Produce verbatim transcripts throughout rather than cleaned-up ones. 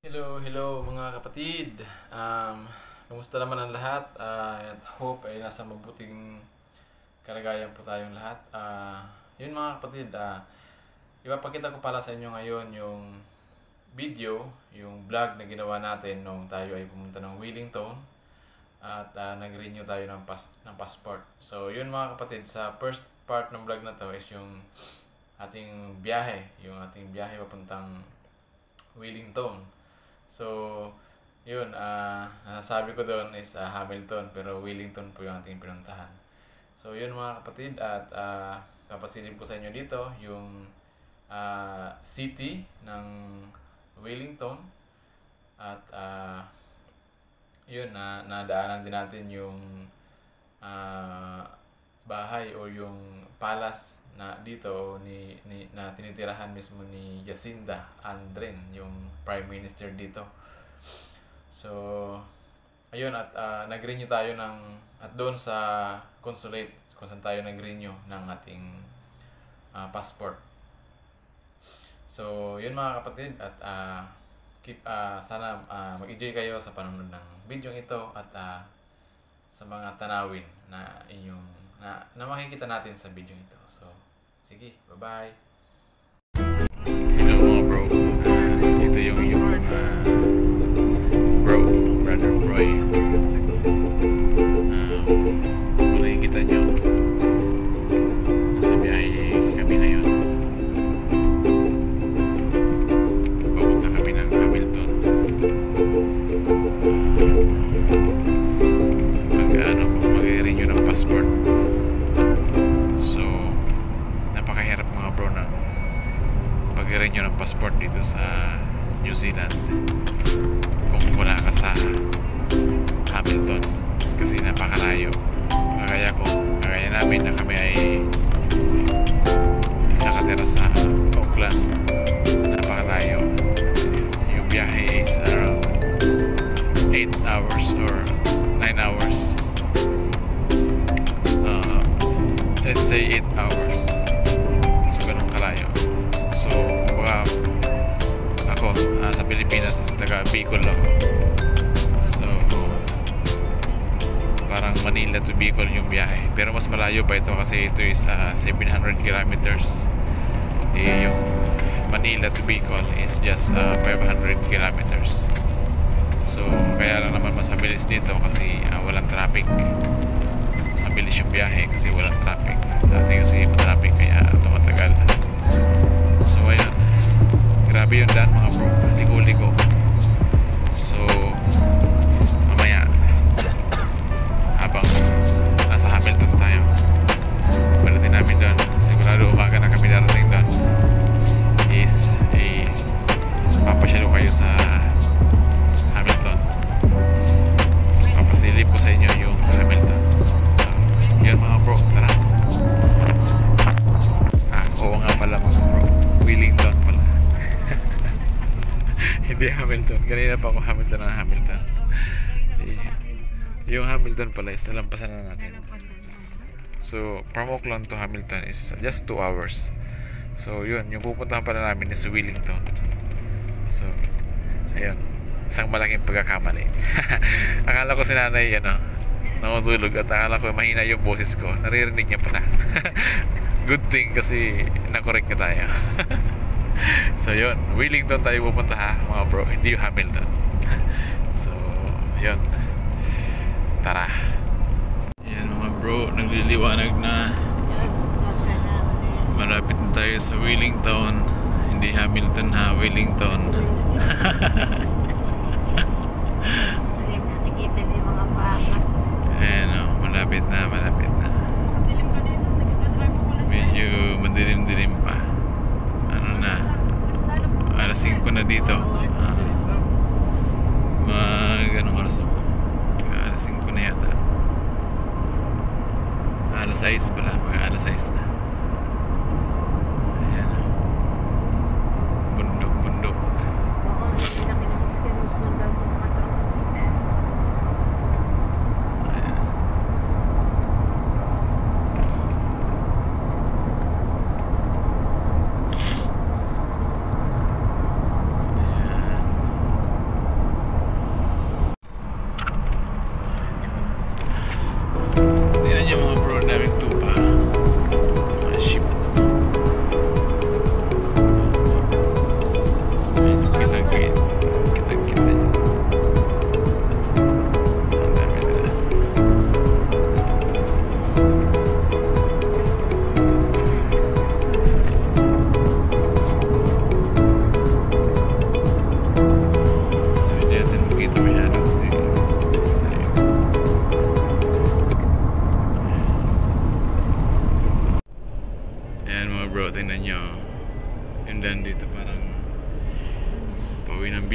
Hello, hello mga kapatid. Um, kumusta naman ang lahat? Uh, at hope ay nasa mabuting kalagayan po tayong lahat. Uh, yun mga kapatid, uh, ipapakita ko para sa inyo ngayon yung video, yung vlog na ginawa natin nung tayo ay pumunta ng Wellington at uh, nag-renew tayo ng, pas ng passport. So yun mga kapatid, sa first part ng vlog na to is yung ating biyahe, yung ating biyahe papuntang Wellington. So, yun, uh, nasasabi ko doon is uh, Hamilton, pero Wellington po yung ating pinuntahan. So, yun mga kapatid, at uh, papasilip ko sa inyo dito yung uh, city ng Wellington. At uh, yun, na nadaanan din natin yung uh, bahay o yung palace na dito ni, ni na tinitirahan mismo ni Jacinda Ardern, yung prime minister dito. So ayun, at uh, nag-renew tayo ng at doon sa consulate kung saan tayo nag-renew ng ating uh, passport. So yun mga kapatid, at uh, keep uh, sana uh, mag-enjoy kayo sa panonood ng video ito at uh, sa mga tanawin na inyong na, na makikita natin sa video ito. So, sige, bye-bye. Hello mga bro. Uh, ito yung yung uh, bro, brother Roy. Uh, kung nakikita nyo, nasa biyahe kami ngayon. Papunta kami ng Hamilton. Pag ano, mag-renew ng passport. Pag-renew ng passport dito sa New Zealand kung wala ka sa Hamilton, kasi napakalayo. Kagaya ko, kagaya namin na kami ay nakatira sa Auckland, napakalayo. Yung biyahe is around eight hours or nine hours, uh, let's say eight hours. So ganun kalayo. So, wow, ako uh, sa Pilipinas is taga Bicol ako. So, parang Manila to Bicol yung biyahe. Pero mas malayo pa ito kasi ito is uh, seven hundred kilometers. Eh, yung Manila to Bicol is just uh, five hundred kilometers. So, kaya lang naman mas mabilis dito kasi uh, walang traffic. Mas mabilis yung biyahe kasi walang traffic. Dati kasi traffic kaya tumatagal. So ayun, grabe yung daan mga bro, ligo-ligo. So mamaya habang nasa Hamilton tayo, palatin namin doon, sigurado umaga na kami darating doon, is eh, papasyalo kayo sa Hamilton. Papasilip ko sa inyo yung Hamilton. So yun mga bro, tara. Ah, oo nga pala mga bro, Wellington pala. Hindi Hamilton. Kanina pa ako Hamilton ng Hamilton. Yung Hamilton pala is nalampasan na natin. So from Auckland to Hamilton is just two hours. So yun, yung pupuntahan pala namin is Wellington. So ayun, isang malaking pagkakamali. Akala ko si nanay ano, nakutulog at akala ko mahina yung boses ko. Naririnig niya pala. Good thing kasi na-correct ka tayo. So yun, Wellington tayo pupunta ha mga bro, hindi yung Hamilton. So yun, tara. Yan mga bro, nagliliwanag na. Malapit na tayo sa Wellington. Hindi Hamilton ha, Wellington. Ayan o, malapit na, malapit na. Medyo madilim-dilim pa. Ano na, alas singko na dito. uh, mag anong oras na, alas singko na yata, alas sais pala, mag alas sais na. Ayan o, bundok bundok.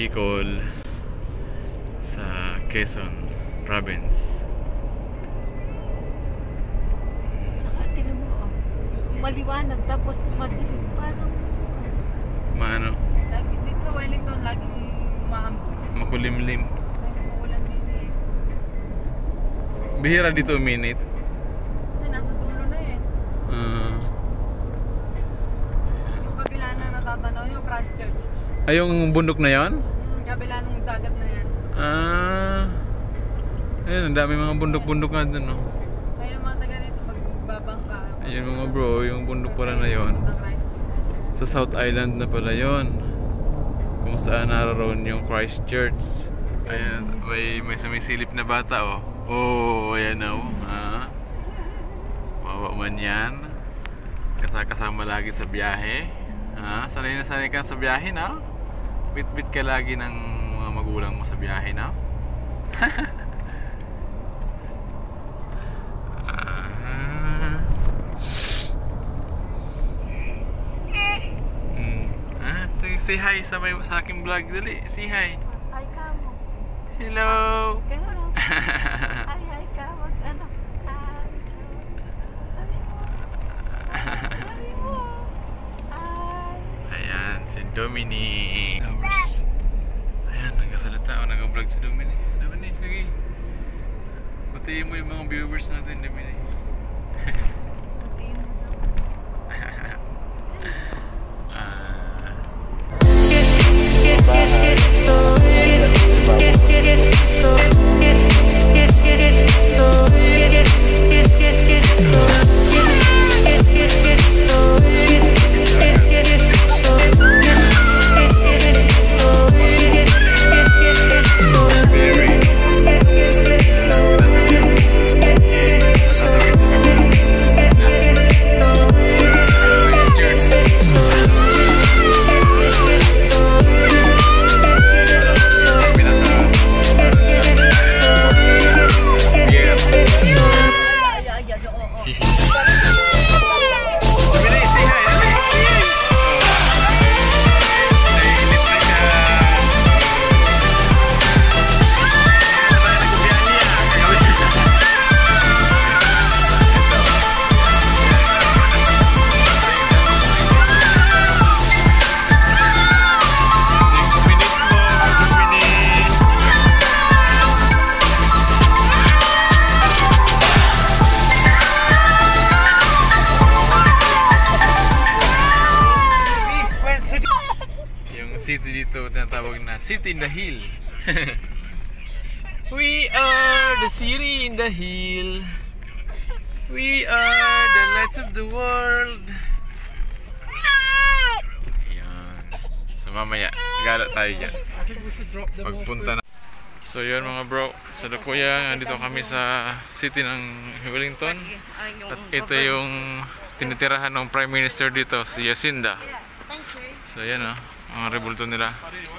Bicol sa Quezon Province. Saka tinan mo, oh. Maliwanag tapos madilim parang Maano? lagi dito sa Wellington laging maambon. Makulimlim. May maulan din eh. Bihira dito minute. Kasi nasa dulo na eh. Uh, Yung kabila na natatanaw yung Christchurch. ay, yung bundok na yon? Hmm, kabila ng dagat na yan. Ah. Ayun, ang dami mga bundok-bundok nga dun, no? Kaya yung mga taga dito magbabangka. Ayun mga bro, yung bundok pala na yon. Ng Christchurch. Sa South Island na pala yon. Kung saan naroon yung Christchurch. Ayan, may, may sumisilip na bata, oh. Oh, ayan na, oh. Ah. Wawa man yan. Kasama lagi sa biyahe. Ah, sanay na sanay ka sa biyahe, na? Bit-bit ka lagi ng mga magulang mo sa biyahe, na? Ah. Mm. Ah, say, say hi sa, may, sa aking vlog, dali. Say hi. Ay ka mo. Hello. Kaya lang. Ay, ay ka. Wag ano. Ay. Sabi mo. Sabi mo. Ay. Ayan, si Dominic. Ayan, nagkasalita o nag-vlog si Dominic. Dominic, sige. Patiin mo yung mga viewers natin, Dominic. Tingin mo daw. Ah. City dito tinatawag na City in the Hill. We are the city in the hill. We are the lights of the world. Ayan. So mamaya, gala tayo dyan. Pagpunta na. So yun mga bro, sa Lukuya, nandito kami sa city ng Wellington. At ito yung tinitirahan ng Prime Minister dito, si Jacinda. So yan o, oh, mga rebulto nila.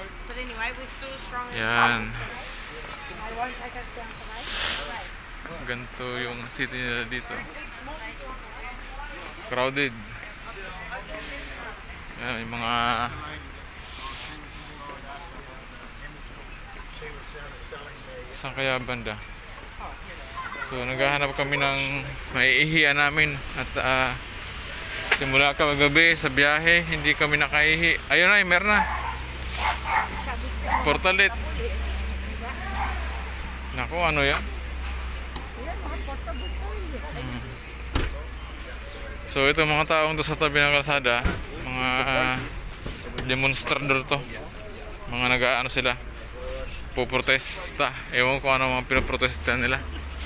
Yan. Ganito yung city nila dito. Crowded. Yan, yung mga saan kaya banda. So naghahanap kami ng maiihian namin. At uh, simula kagabi sa biyahe, hindi kami nakaihi. Ayun na, meron na. Portalit. Naku, ano yan? Hmm. So ito mga taong to sa tabi ng kalsada, mga uh, demonstrador to. Mga nag-aano sila, puprotesta. Ewan ko ano mga pinaprotesta nila.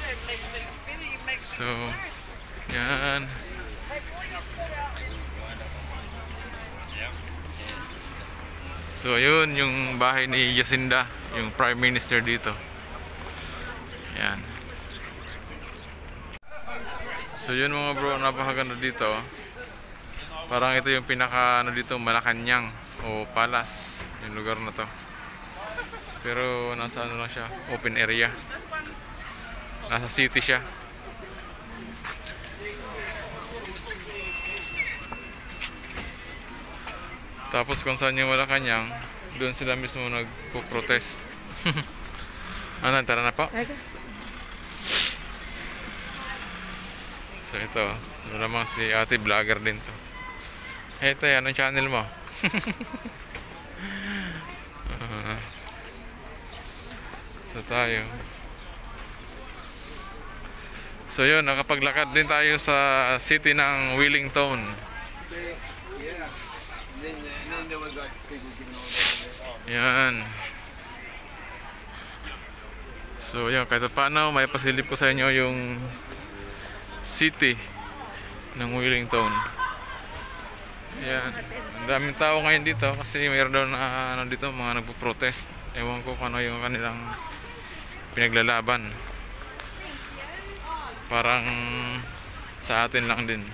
So yan. So ayun yung bahay ni Jacinda, yung Prime Minister dito. Yan. So yun mga bro, napakaganda dito. Parang ito yung pinaka ano dito, Malacanang o Palace, yung lugar na to. Pero nasa ano lang siya, open area. Nasa city siya. Tapos kung saan yung Malacanang, doon sila mismo nagpo-protest. Ano, tara na po. So ito, so lamang si ate vlogger din to. Hey tay, anong channel mo? uh, so tayo. So yun, nakapaglakad din tayo sa city ng Wellington. Yan. So yun, kahit paano may pasilip ko sa inyo yung city ng Wellington. Yan. Ang daming tao ngayon dito kasi mayroon daw na ano dito, mga nagpo-protest. Ewan ko kung ano yung kanilang pinaglalaban. Parang sa atin lang din.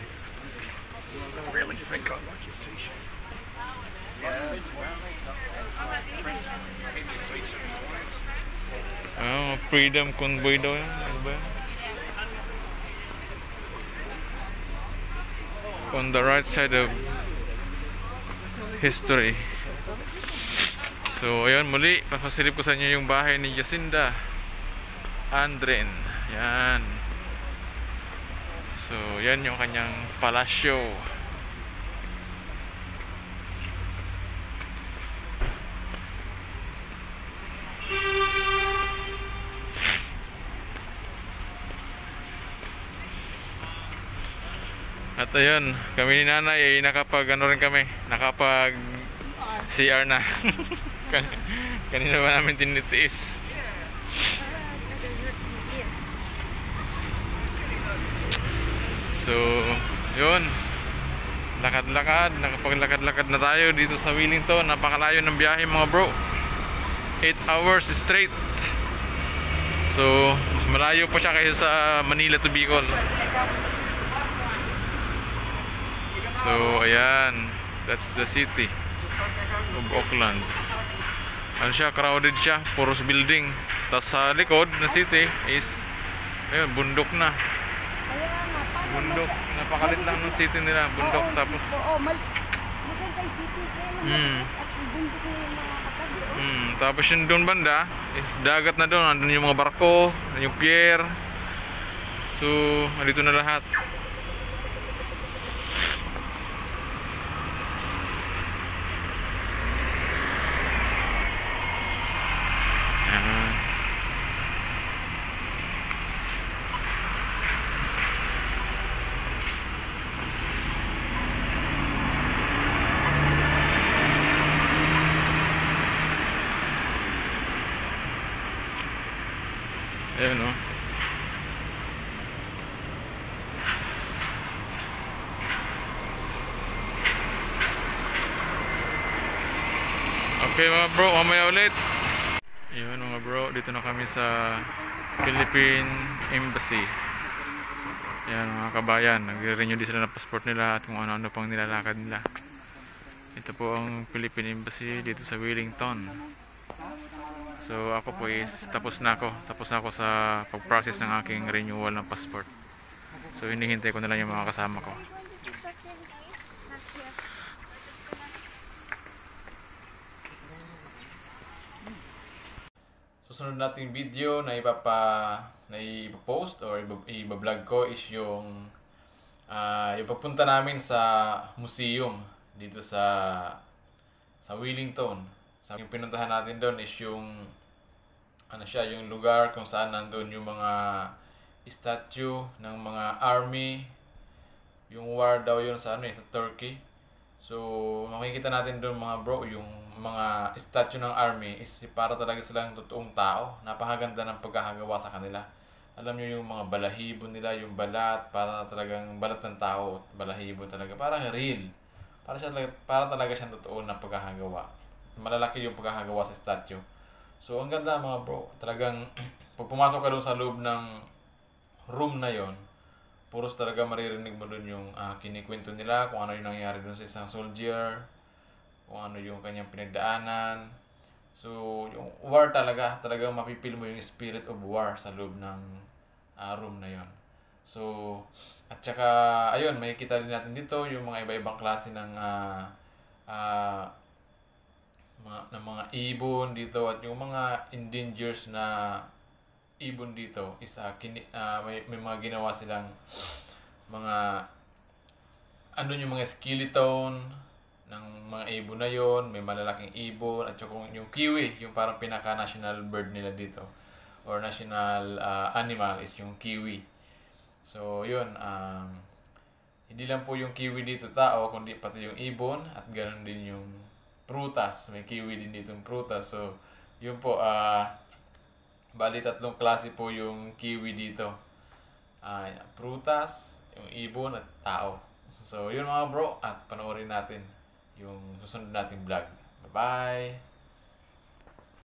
Oh, freedom convoy daw yan. Ano ba yan? On the right side of history. So ayun, muli papasilip ko sa inyo yung bahay ni Jacinda Andren. Yan. So yan yung kanyang palasyo. At ayun, kami ni nanay ay nakapag ano rin kami, nakapag C R na. Kanina ba namin tinitiis. So, yun. Lakad-lakad, nakapaglakad-lakad na tayo dito sa Wellington. Napakalayo ng biyahe mga bro. eight hours straight. So, mas malayo pa siya kaysa sa Manila to Bicol. So, ayan. That's the city of Auckland. Ano siya, crowded siya. Puros building. Tapos sa likod na city is, ayun, bundok na. Bundok. Napakalit lang ng city nila. Bundok. Tapos, hmm. Hmm. Tapos yung doon banda is dagat na doon. Andun yung mga barko, yung pier. So, dito na lahat. Ayan o. Okay mga bro, mamaya ulit. Ayan mga bro, dito na kami sa Philippine Embassy. Ayan mga kabayan, nagre-renew din sila ng passport nila at kung ano-ano pang nilalakad nila. Ito po ang Philippine Embassy dito sa Wellington. So ako po is tapos na ako tapos na ako sa pag-process ng aking renewal ng passport. So hinihintay ko na lang yung mga kasama ko. Susunod nating video na ipapa na ipopost or iba-vlog ko is yung uh, yung pagpunta namin sa museum dito sa sa Wellington. So, yung pinuntahan natin doon is yung ano siya, yung lugar kung saan nandoon yung mga statue ng mga army, yung war daw yun sa ano eh, sa Turkey. So makikita natin doon mga bro, yung mga statue ng army is para talaga silang totoong tao. Napakaganda ng pagkakagawa sa kanila. Alam niyo yung mga balahibo nila, yung balat, para talagang balat ng tao, balahibo talaga, parang real. Para siya para talaga siyang totoo na pagkakagawa. Malalaki yung pagkakagawa sa statue. So ang ganda mga bro, talagang pag pumasok ka doon sa loob ng room na yon, puros talaga maririnig mo doon yung uh, kinikwento nila kung ano yung nangyari doon sa isang soldier, kung ano yung kanyang pinagdaanan. So yung war talaga, talagang mapipil mo yung spirit of war sa loob ng uh, room na yon. So at saka ayun, makikita din natin dito yung mga iba-ibang klase ng uh, uh, mga, ng mga ibon dito, at yung mga endangers na ibon dito is uh, kini, uh, may, may mga ginawa silang mga ano yung mga skeleton ng mga ibon na yon, may malalaking ibon, at saka yung kiwi, yung parang pinaka-national bird nila dito or national uh, animal is yung kiwi. So yun, um, hindi lang po yung kiwi dito tao, kundi pati yung ibon, at ganoon din yung prutas. May kiwi din dito yung prutas. So yun po, ah uh, bali tatlong klase po yung kiwi dito. Uh, prutas, yung ibon, at tao. So yun mga bro, at panoorin natin yung susunod nating vlog. Bye-bye!